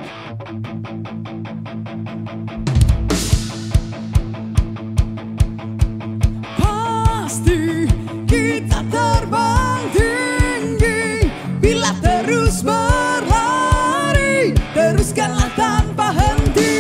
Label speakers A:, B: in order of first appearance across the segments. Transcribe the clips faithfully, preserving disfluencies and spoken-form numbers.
A: Pasti kita terbang tinggi bila terus berlari, teruskanlah tanpa henti.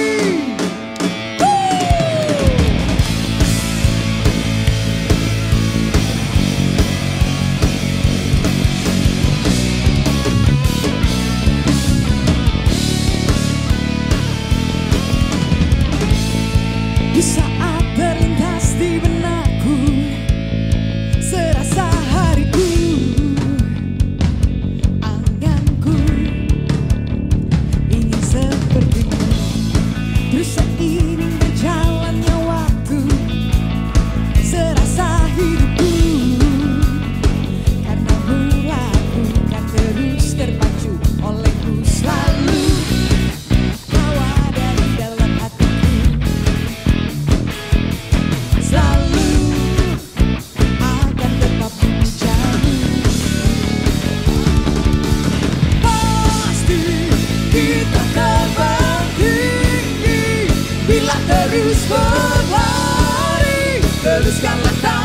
A: Di saat terlintas di benakku serasa hariku, anganku ingin sepertimu. Terus seiring berjalannya waktu, serasa hidupku karena mulaku kan terus terpacu olehku. Selalu hawa dari dalam hatiku, selalu akan tetap menjadi. Pasti kita terbang tinggi bila terus berlari, teruskanlah tanpa